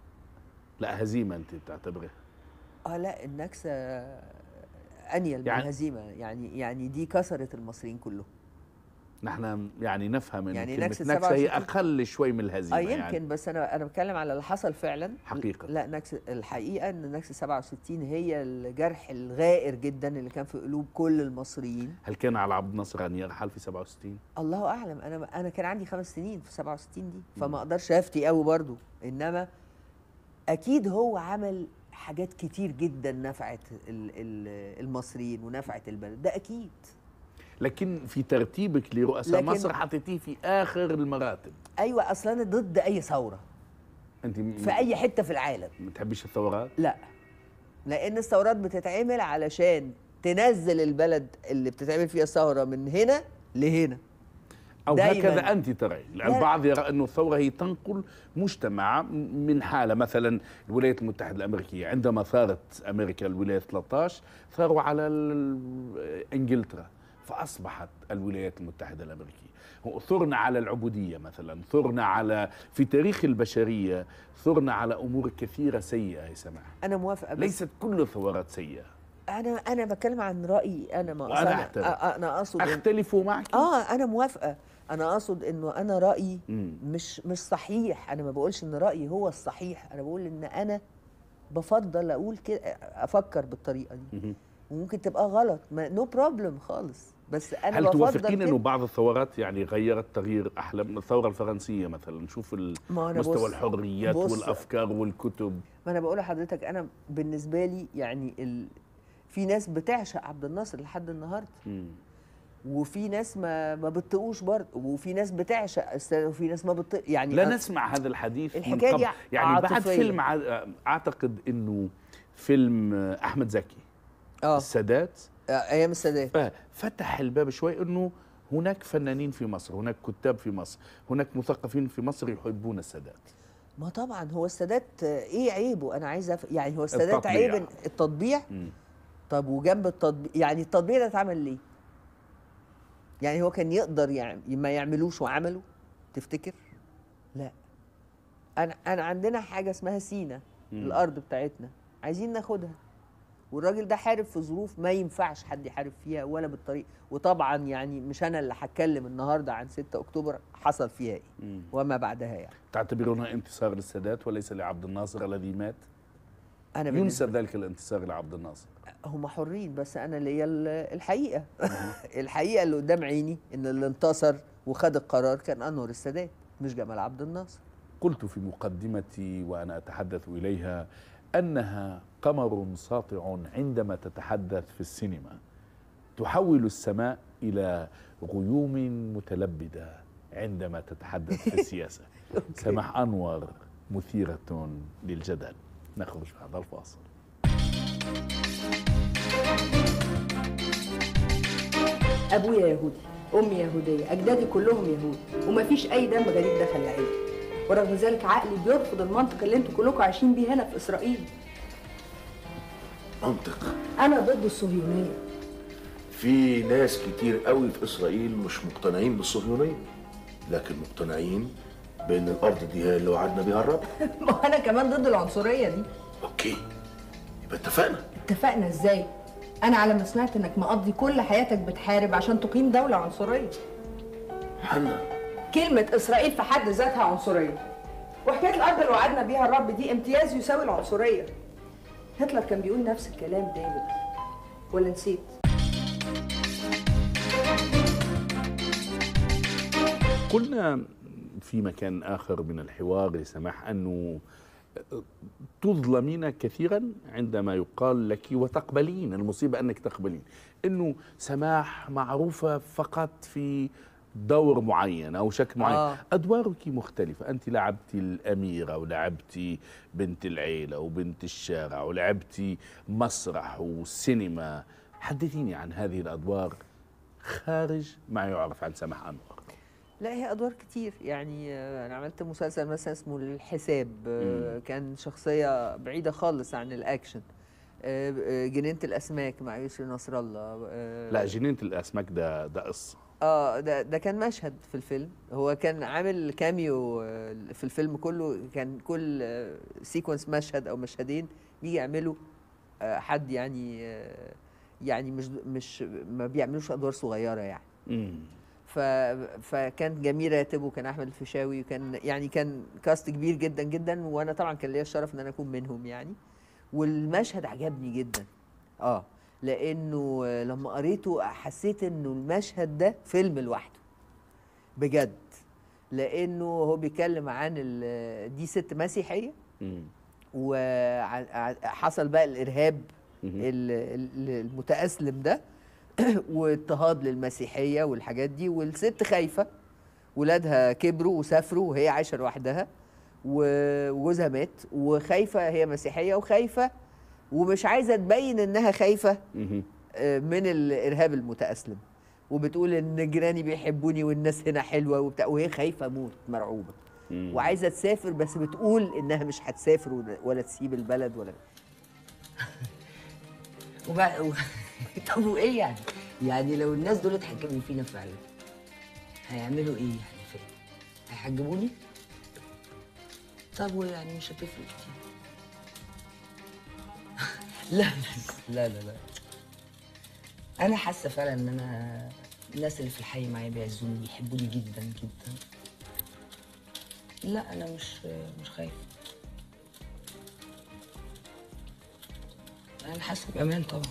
لا هزيمة أنت بتعتبرها؟ آه لا، النكسة أنيل يعني من الهزيمة، يعني يعني دي كسرت المصريين كلهم. نحن يعني نفهم ان يعني كلمة نكسة هي اقل شوي من الهزيمه. اه يمكن يعني. بس انا انا بتكلم على اللي حصل فعلا حقيقه. لا نكسة الحقيقه ان نكسة سبعة وستين هي الجرح الغائر جدا اللي كان في قلوب كل المصريين. هل كان على عبد الناصر ان يرحل في سبعة وستين؟ الله اعلم، انا انا كان عندي خمس سنين في سبعة وستين دي، فما اقدرش افتي قوي برضو، انما اكيد هو عمل حاجات كتير جدا نفعت المصريين ونفعت البلد، ده اكيد. لكن في ترتيبك لرؤساء مصر حطيتيه في اخر المراتب. ايوه، اصلا انا ضد اي ثوره. انت م... في اي حته في العالم. ما بتحبيش الثورات؟ لا، لان الثورات بتتعمل علشان تنزل البلد اللي بتتعمل فيها الثوره من هنا لهنا. او هكذا انت ترى. البعض يرى انه الثوره هي تنقل مجتمع من حاله، مثلا الولايات المتحده الامريكيه عندما ثارت امريكا الولايات ثلاثة عشر ثاروا على انجلترا، فأصبحت الولايات المتحدة الأمريكية. ثرنا على العبودية مثلا، ثرنا على في تاريخ البشرية ثرنا على أمور كثيرة سيئة يا سماح. أنا موافقة، ليست كل الثورات سيئة. أنا أنا بتكلم عن رأيي أنا، ما وأنا أحترم. أنا أقصد أختلف معك. آه أنا موافقة، أنا أقصد إنه أنا رأيي مم. مش مش صحيح. أنا ما بقولش إن رأيي هو الصحيح، أنا بقول إن أنا بفضل أقول كده، أفكر بالطريقة دي. مم. وممكن تبقى غلط، نو بروبلم خالص، بس انا هل بفضل توافقين انه بعض الثورات يعني غيرت تغيير احلى من الثوره الفرنسيه مثلا؟ نشوف مستوى الحريات والافكار والكتب. ما انا بقول لحضرتك، انا بالنسبه لي يعني ال... في ناس بتعشق عبد الناصر لحد النهارده، م. وفي ناس ما ما بتطيقوش برضه، وفي ناس بتعشق وفي ناس ما بتطيق. يعني لا نسمع هذا الحديث الحكايه دي يعني عاطفية. بعد فيلم اعتقد انه فيلم احمد زكي آه. السادات، ايام السادات، فتح الباب شوي انه هناك فنانين في مصر، هناك كتاب في مصر، هناك مثقفين في مصر يحبون السادات. ما طبعا هو السادات ايه عيبه؟ انا عايزه أف... يعني هو السادات عيب التطبيع. م. طب وجنب التطبيع، يعني التطبيع ده اتعمل ليه؟ يعني هو كان يقدر يعني ما يعملوش وعمله؟ تفتكر؟ لا. انا انا عندنا حاجه اسمها سينا، م. الارض بتاعتنا عايزين ناخدها، والراجل ده حارب في ظروف ما ينفعش حد يحارب فيها ولا بالطريق. وطبعا يعني مش انا اللي هتكلم النهارده عن ستة اكتوبر حصل فيها ايه مم. وما بعدها يعني. تعتبرونها انتصار للسادات وليس لعبد الناصر الذي مات؟ انا ينسب ذلك الانتصار لعبد الناصر. هم حرين، بس انا ليا الحقيقه الحقيقه اللي قدام عيني ان اللي انتصر وخد القرار كان انور السادات مش جمال عبد الناصر. قلت في مقدمتي وأنا أتحدث إليها أنها قمر ساطع عندما تتحدث في السينما، تحول السماء إلى غيوم متلبدة عندما تتحدث في السياسة. سماح أنور مثيرة للجدل. نخرج بعد الفاصل. أبويا يهودي، أمي يهودية، أجدادي كلهم يهود، ومفيش أي دم غريب دخل العيلة. ورغم ذلك عقلي بيرفض المنطق اللي انتوا كلكم عايشين بيه هنا في إسرائيل. منطق؟ أنا ضد الصهيونية. في ناس كتير قوي في إسرائيل مش مقتنعين بالصهيونية، لكن مقتنعين بأن الأرض دي هي اللي وعدنا بيها الرب. ما أنا كمان ضد العنصرية دي. أوكي، يبقى اتفقنا. اتفقنا إزاي؟ أنا على ما سمعت إنك مقضي كل حياتك بتحارب عشان تقيم دولة عنصرية. حنا، كلمة إسرائيل في حد ذاتها عنصرية. وحكاية الأرض اللي وعدنا بيها الرب دي امتياز يساوي العنصرية. هتلر كان بيقول نفس الكلام دايما، ولا نسيت؟ قلنا في مكان آخر من الحوار لسماح أنه تظلمين كثيرا عندما يقال لك وتقبلين. المصيبة أنك تقبلين أنه سماح معروفة فقط في دور معين أو شكل معين. آه. أدوارك مختلفة. أنت لعبتي الأميرة ولعبتي بنت العيلة وبنت الشارع ولعبتي مسرح وسينما. حدثيني عن هذه الأدوار خارج ما يعرف عن سماح أنور. لا، هي ادوار كتير يعني. انا عملت مسلسل مثلا اسمه الحساب، كان شخصيه بعيده خالص عن الاكشن. جنينه الاسماك مع يسري نصر الله. لا، جنينه الاسماك ده ده قصه. اه ده ده كان مشهد في الفيلم. هو كان عامل كاميو في الفيلم كله. كان كل سيكونس مشهد او مشهدين يجي يعملوا حد يعني يعني مش مش ما بيعملوش ادوار صغيره يعني. امم ف... فكان جميل راتب وكان احمد الفيشاوي وكان يعني كان كاست كبير جدا جدا، وانا طبعا كان ليا الشرف ان انا اكون منهم يعني. والمشهد عجبني جدا اه لانه لما قريته حسيت انه المشهد ده فيلم لوحده بجد، لانه هو بيتكلم عن دي ست مسيحيه وحصل بقى الارهاب المتأسلم ده واضطهاد للمسيحيه والحاجات دي، والست خايفه، ولادها كبروا وسافروا وهي عايشه لوحدها وجوزها مات، وخايفه هي مسيحيه وخايفه ومش عايزه تبين انها خايفه من الارهاب المتأسلم، وبتقول ان جيراني بيحبوني والناس هنا حلوه وبتاع، وهي خايفه موت مرعوبه وعايزه تسافر، بس بتقول انها مش هتسافر ولا تسيب البلد ولا وبعد طب وايه يعني؟ يعني لو الناس دول اتحكموا فينا فعلا هيعملوا ايه يعني فيلم؟ هيحجبوني؟ طب ويعني مش هتفرق كتير. لا لا لا لا انا حاسه فعلا ان انا الناس اللي في الحي معايا بيعزوني بيحبوني جدا جدا. لا انا مش مش خايفه، انا حاسه بامان طبعا.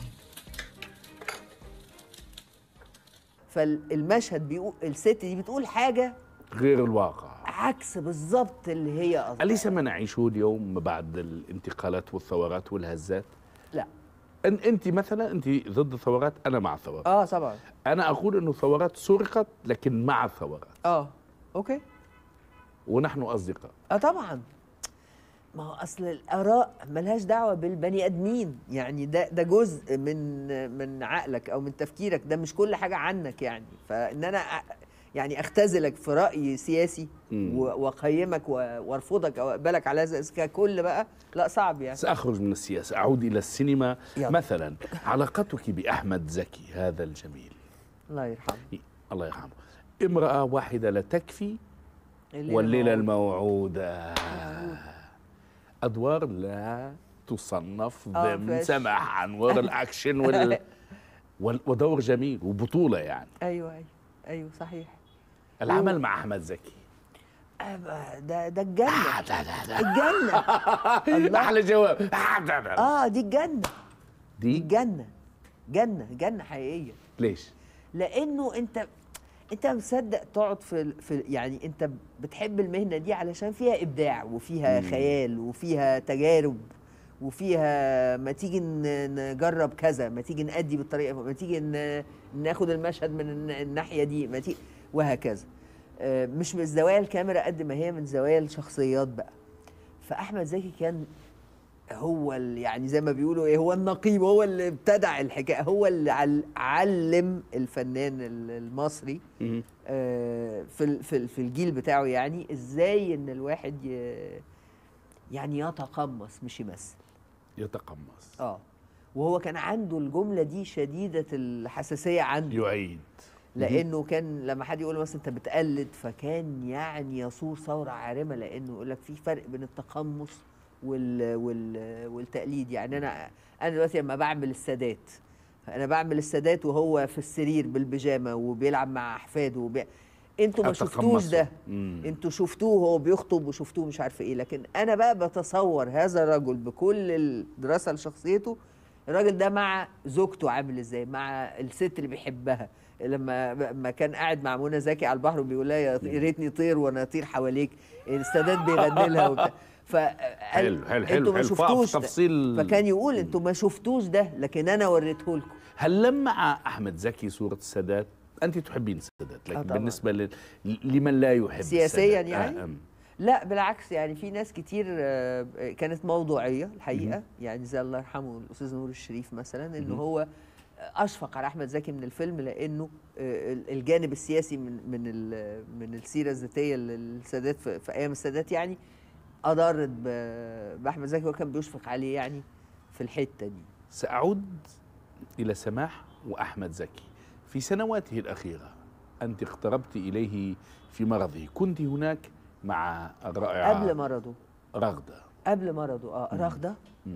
فالمشهد بيقول الست دي بتقول حاجه غير الواقع، عكس بالظبط اللي هي قصدها. أليس ما نعيشه اليوم بعد الانتقالات والثورات والهزات؟ لا. أن أنت مثلا أنت ضد الثورات، أنا مع الثورات. اه طبعا. أنا أقول إنه ثورات سرقت لكن مع الثورات. اه اوكي. ونحن أصدقاء. اه طبعا. ما هو اصل الاراء ملهاش دعوه بالبني ادمين، يعني ده ده جزء من من عقلك او من تفكيرك، ده مش كل حاجه عنك يعني. فان انا يعني اختزلك في راي سياسي واقيمك وارفضك او اقبلك على هذا ككل بقى، لا صعب يعني. ساخرج من السياسه، اعود الى السينما. يلا. مثلا علاقتك باحمد زكي هذا الجميل الله يرحمه الله يرحمه، امراه واحده لا تكفي والليله الموعوده، ادوار لا تصنف آه، ضمن فاش. سماح انوار الاكشن وال... وال- ودور جميل وبطوله يعني. ايوه ايوه ايوه صحيح. العمل مع احمد زكي آه، ده ده الجنه. آه، ده ده ده. الجنه. الله. احلى جواب. آه، ده ده. اه دي الجنه. دي الجنه جنه جنه حقيقيه. ليش؟ لانه انت انت مصدق تقعد في ال- في يعني انت بتحب المهنه دي علشان فيها ابداع وفيها مم. خيال وفيها تجارب وفيها ما تيجي ن- نجرب كذا، ما تيجي نأدي بالطريقه، ما تيجي ن- ناخد المشهد من الن- الناحيه دي، ما تيجي وهكذا. آه، مش من زوايا الكاميرا قد ما هي من زوايا الشخصيات بقى. فاحمد زكي كان هو اللي يعني زي ما بيقولوا ايه، هو النقيب، هو اللي ابتدع الحكايه، هو اللي عل- علم الفنان ال- المصري مم. آه، في ال- في ال- في الجيل بتاعه يعني ازاي ان الواحد ي- يعني يتقمص مش يمثل. يتقمص. اه وهو كان عنده الجمله دي شديده الحساسيه عنده، يعيد. لانه كان لما حد يقول له مثلا انت بتقلد، فكان يعني يثور ثوره عارمه، لانه يقول لك في فرق بين التقمص وال وال والتقليد. يعني انا انا دلوقتي لما بعمل السادات، انا بعمل السادات وهو في السرير بالبيجامه وبيلعب مع احفاده وبي... انتوا ما شفتوش ده، مم. انتوا شفتوه وهو بيخطب وشفتوه مش عارفه ايه، لكن انا بقى بتصور هذا الرجل بكل الدراسه لشخصيته، الراجل ده مع زوجته عامل ازاي، مع الست اللي بيحبها، لما ما كان قاعد مع منى زكي على البحر وبيقول لها يا ريتني طير وانا اطير حواليك، السادات بيغني لها وبتاع. حلو حلو حلو انتوا ما حلو. شفتوش ده. تفصيل. فكان يقول انتوا ما شفتوش ده لكن انا وريته لكم. هل لمع احمد زكي صوره السادات؟ انت تحبين السادات، لكن آه آه طبعاً. بالنسبه ل... لمن لا يحب سياسيا السادات. يعني؟ آه أم. لا بالعكس، يعني في ناس كتير آه، كانت موضوعيه الحقيقه، مم. يعني زي الله يرحمه الاستاذ نور الشريف مثلا، انه مم. هو اشفق على احمد زكي من الفيلم، لانه آه، الجانب السياسي من من ال- من السيره الذاتيه للسادات في, في ايام السادات يعني اضرت ب- باحمد زكي، وكان بيشفق عليه يعني في الحته دي. سأعود إلى سماح وأحمد زكي. في سنواته الأخيرة أنت اقتربت إليه في مرضه، كنت هناك مع الرائعة قبل مرضه رغدة. قبل مرضه اه مم. رغده مم.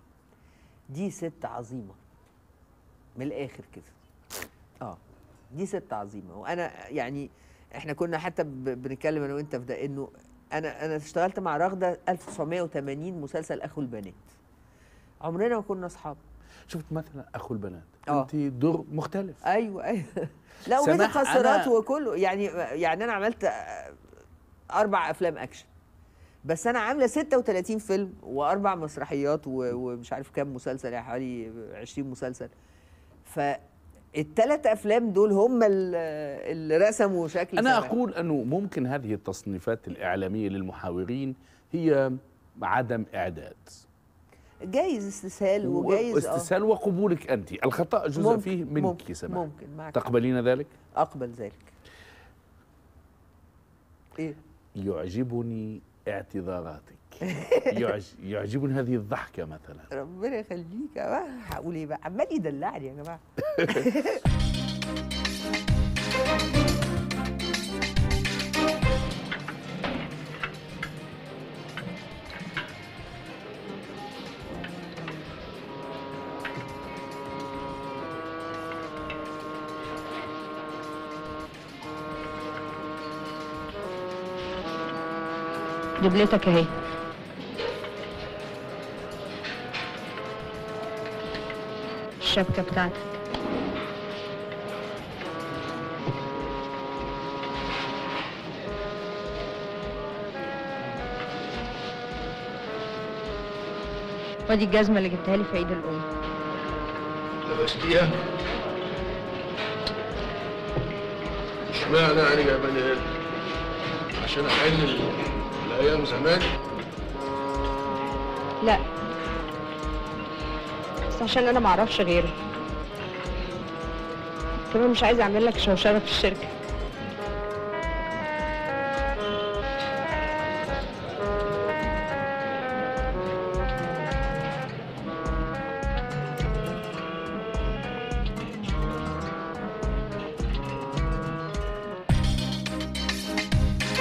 دي ست عظيمه من الاخر كده. اه دي ست عظيمه، وانا يعني احنا كنا حتى ب- بنتكلم انا وانت في ده، انه انا انا اشتغلت مع رغده ألف وتسعمائة وثمانين مسلسل اخو البنات، عمرنا ما كنا اصحاب. شفت مثلا أخو البنات، آه. أنت دور مختلف. ايوه ايوه لا سماح، ومتقصرات أنا- وكله يعني يعني انا عملت آه، اربع افلام اكشن، بس انا عامله ستة وثلاثين فيلم واربع مسرحيات و- ومش عارف كام مسلسل، يعني حوالي عشرين مسلسل. فالثلاث افلام دول هم ال- اللي رسموا شكل أنا سماح. أقول أنه ممكن هذه التصنيفات الإعلامية للمحاورين هي عدم إعداد جايز استسهال وجايز اه واستسهال وقبولك أنت، الخطأ جزء ممكن- فيه منك ممكن- سماح. ممكن، معك تقبلين ذلك؟ اقبل ذلك. ايه يعجبني اعتذاراتك. يعج... يعجبني هذه الضحكة مثلا. ربنا يخليك يا بقى، هقول ايه بقى، عمال يدلعني يا جماعه. دبلتك اهي. الشبكة بتاعتك. ودي الجزمة اللي جبتها لي في عيد الأم. لبستيها؟ اشمعنى يعني جايباني هنا؟ عشان احن ال- الايام زمان؟ لا، بس عشان أنا معرفش غيره. كمان مش عايزة أعمل لك شوشرة في الشركة.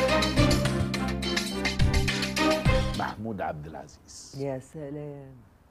محمود عبد العزيز. يا سلام.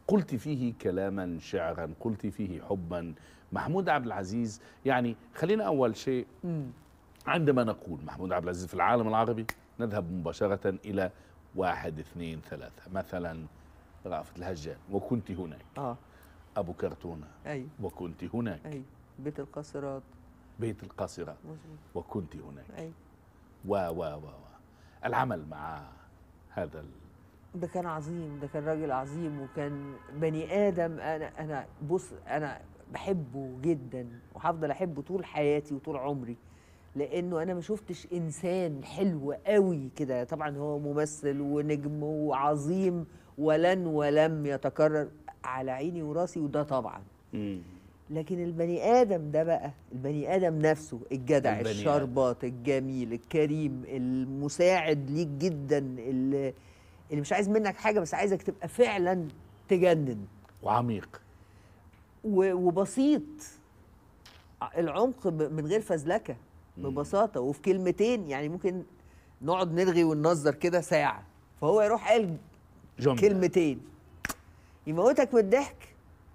قلت فيه كلاما شعرا، قلت فيه حبا. محمود عبد العزيز، يعني خلينا أول شيء عندما نقول محمود عبد العزيز في العالم العربي نذهب مباشرة إلى واحد اثنين ثلاثة. مثلا رأفت الهجان وكنت هناك، اه أبو كرتونة أي وكنت هناك، أي بيت القاصرات، بيت القاصرات مظبوط، وكنت هناك، أي و و و و العمل مع هذا ال... ده كان عظيم، ده كان راجل عظيم وكان بني آدم. أنا أنا بص أنا بحبه جدا وهفضل أحبه طول حياتي وطول عمري، لأنه أنا ما شفتش إنسان حلو قوي كده. طبعا هو ممثل ونجم وعظيم ولن ولم يتكرر، على عيني وراسي، وده طبعا. مم. لكن البني آدم ده بقى، البني آدم نفسه الجدع البني الشربات الجميل الكريم المساعد ليك جدا، اللي, اللي مش عايز منك حاجة بس عايزك تبقى فعلا تجنن، وعميق و- وبسيط. العمق ب- من غير فزلكة، ببساطة وفي كلمتين. يعني ممكن نقعد نرغي وننظر كده ساعة، فهو يروح قال جملة. كلمتين يموتك من الضحك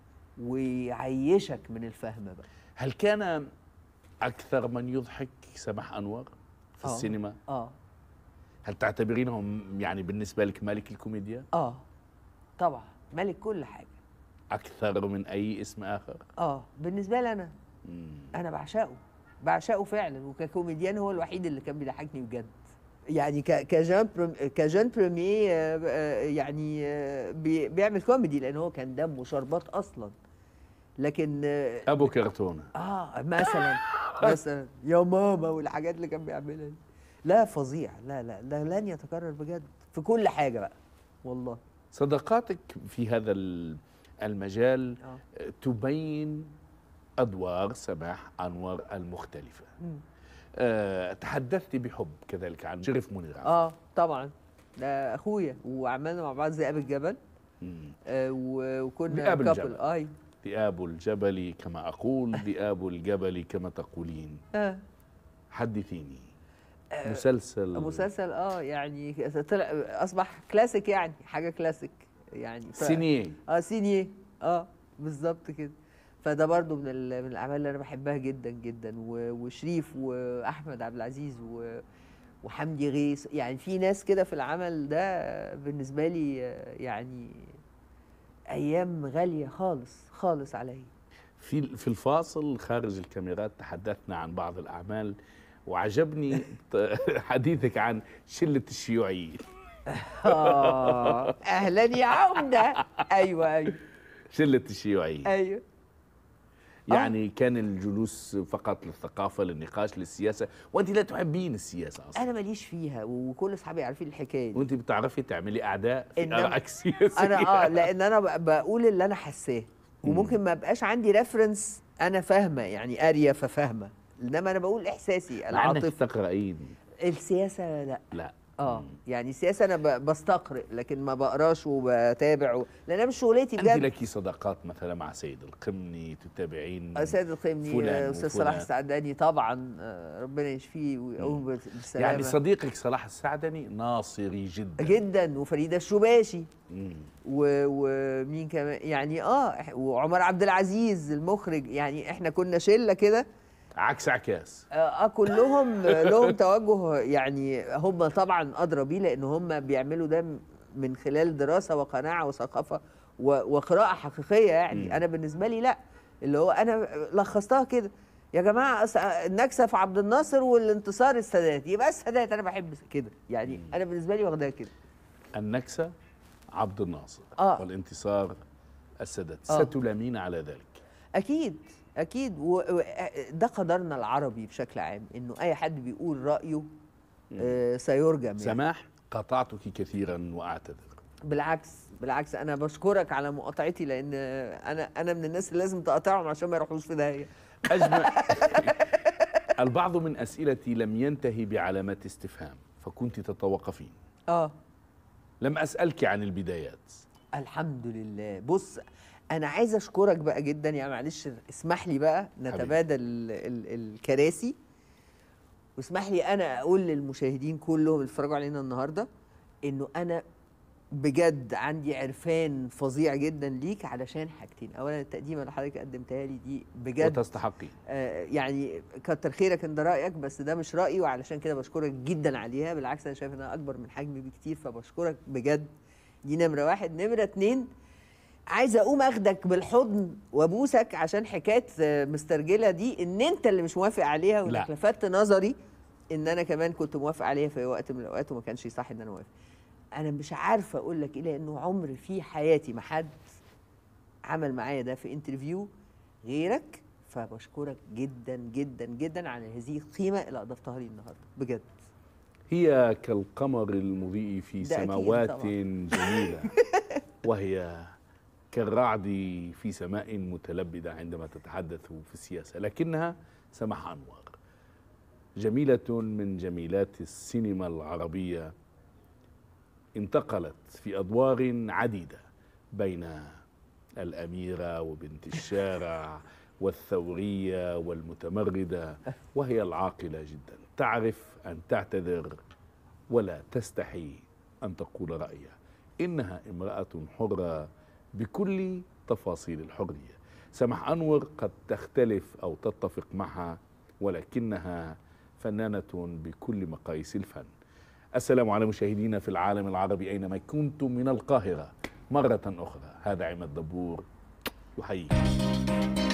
ويعيشك من الفهم بقى. هل كان أكثر من يضحك سماح أنور في آه. السينما؟ اه هل تعتبرينهم يعني بالنسبة لك ملك الكوميديا؟ اه طبعا ملك كل حاجة. أكثر من أي اسم آخر؟ اه بالنسبة لي أنا مم. أنا بعشقه بعشقه فعلا، وككوميديان هو الوحيد اللي كان بيضحكني بجد. يعني ك- كجان برم- كجان بريمير آه، آه، يعني آه، بي- بيعمل كوميدي لأن هو كان دمه شربات أصلا. لكن اه أبو كرتونة آه، مثلا مثلا يا ماما والحاجات اللي كان بيعملها دي، لا فظيع، لا لا ده لن يتكرر بجد في كل حاجة بقى والله. صداقاتك في هذا ال- المجال آه. تبين أدوار سماح أنور المختلفة. مم. أه تحدثت بحب كذلك عن شريف منير. اه طبعا ده اخويا، وعملنا مع بعض ذئاب الجبل. مم. آه و- وكنا ذئاب كابل. الجبل. اي ذئاب الجبل كما أقول، ذئاب الجبل كما تقولين. اه حدثيني. مسلسل مسلسل اه يعني طلع اصبح كلاسيك، يعني حاجه كلاسيك يعني ف... سينيه. اه سينيه اه بالظبط كده. فده برضو من ال- من الاعمال اللي انا بحبها جدا جدا، و- وشريف واحمد عبد العزيز و... وحمدي غيث. يعني في ناس كده في العمل ده بالنسبه لي آه، يعني ايام غاليه خالص خالص عليا. في في الفاصل خارج الكاميرات تحدثنا عن بعض الأعمال، وعجبني ت- حديثك عن شلة الشيوعيين. آه أهلا يا عمدة. أيوه أيوه شلة الشيوعيين. أيوه يعني كان الجلوس فقط للثقافة، للنقاش، للسياسة، وأنت لا تحبين السياسة أصلا. أنا ماليش فيها، وكل أصحابي عارفين الحكاية دي. وأنت بتعرفي تعملي أعداء في إنما- آرائك السياسية. أنا أه لأن أنا ب- بقول اللي أنا حاساه، وممكن ما بقاش عندي ريفرنس أنا فاهمة، يعني قارية ففاهمة، إنما أنا بقول إحساسي مع إنك العاطفي. تقرأين. السياسة لا لا. اه يعني السياسة أنا ب- بستقرئ لكن ما بقراش وبتابع و... لأن أنا مش شغلتي أنت بجد. لك صداقات مثلا مع سيد القمني، تتابعين آه، سيد القمني، فلان آه، أستاذ وفلان. صلاح السعداني طبعا، آه، ربنا يشفيه ويقوم بالسلامة. يعني صديقك صلاح السعدني ناصري جدا جدا، وفريدة الشباشي مم. و- ومين كمان يعني اه إح- وعمر عبد العزيز المخرج. يعني احنا كنا شله كده عكس عكاس. اه آه، كلهم لهم توجه، يعني هم طبعا ادرى بيه لان هم بيعملوا ده من خلال دراسه وقناعه وثقافه و- وقراءه حقيقيه. يعني مم. انا بالنسبه لي لا، اللي هو انا لخصتها كده يا جماعه، أص- النكسه في عبد الناصر والانتصار السادات، يبقى السادات. انا بحب كده يعني، انا بالنسبه لي واخداها كده. النكسة عبد الناصر آه. والانتصار السادات. آه. ستلامين على ذلك. اكيد اكيد، وده قدرنا العربي بشكل عام، انه اي حد بيقول رايه آه سيرجم يعني. سماح، قاطعتك كثيرا واعتذر. بالعكس بالعكس، انا بشكرك على مقاطعتي، لان انا انا من الناس اللي لازم تقاطعهم عشان ما يروحوش في داهيه. أجمل. البعض من أسئلتي لم ينتهي بعلامات استفهام، فكنت تتوقفين. اه لم أسألك عن البدايات. الحمد لله. بص انا عايزه اشكرك بقى جدا، يعني معلش اسمح لي بقى نتبادل ال ال الكراسي، واسمح لي انا اقول للمشاهدين كلهم اللي اتفرجوا علينا النهارده انه انا بجد عندي عرفان فظيع جدا ليك علشان حاجتين. اولا التقديمه اللي حضرتك قدمتها لي دي بجد وتستحقي. آه يعني كتر خيرك ان ده رايك، بس ده مش رايي، وعلشان كده بشكرك جدا عليها. بالعكس انا شايف انها اكبر من حجمي بكتير، فبشكرك بجد. دي نمره واحد. نمره اتنين، عايزه اقوم اخدك بالحضن وابوسك عشان حكايه مسترجله دي ان انت اللي مش موافق عليها، وانك لفتت نظري ان انا كمان كنت موافق عليها في وقت من الاوقات وما كانش صح ان انا موافق. انا مش عارفه اقول لك ايه، لانه عمر في حياتي ما حد عمل معايا ده في انترفيو غيرك، فبشكرك جدا جدا جدا على هذه القيمه اللي اضفتها لي النهارده بجد. هي كالقمر المضيء في سماوات جميله، وهي كالرعد في سماء متلبده عندما تتحدث في السياسه، لكنها سماح انور جميله من جميلات السينما العربيه، انتقلت في أدوار عديدة بين الأميرة وبنت الشارع والثورية والمتمردة، وهي العاقلة جدا، تعرف أن تعتذر ولا تستحي أن تقول رأيها. إنها امرأة حرة بكل تفاصيل الحرية. سماح أنور قد تختلف أو تتفق معها، ولكنها فنانة بكل مقاييس الفن. السلام على مشاهدينا في العالم العربي أينما كنتم من القاهرة مرة أخرى. هذا عماد دبور يحييكم.